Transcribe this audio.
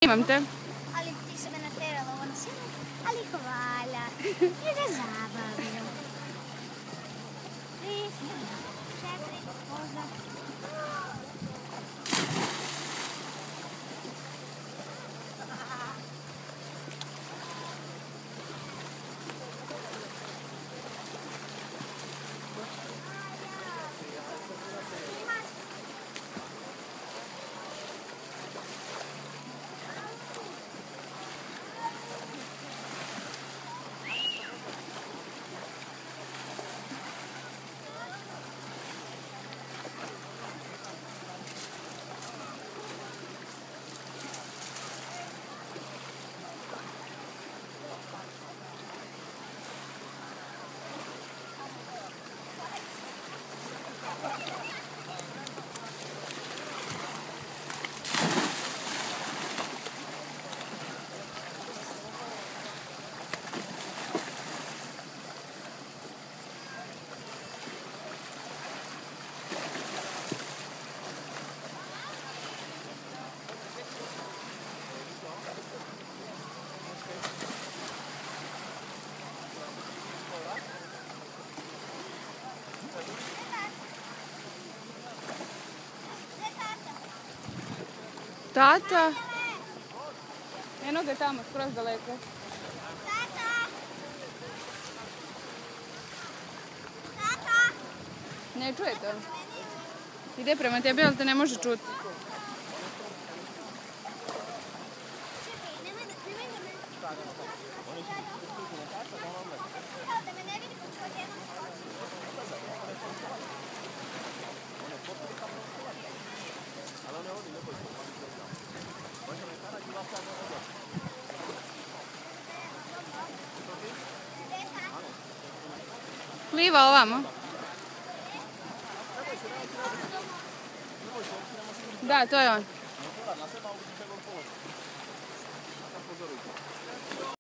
Imam te. Ali ti si me naterala u onu silu, ali hvala. I da zabavno. 3, 4, 8. Tata. Eno ga je tamo, skroz daleko. Tata! Tata! Ne čujete on? Ide prema tebi, ali te ne može čuti. Čekaj, nemoj da me... Da me ne vidi, pa ću odjednom skočiti. Pliva ovamo. Da, to je on.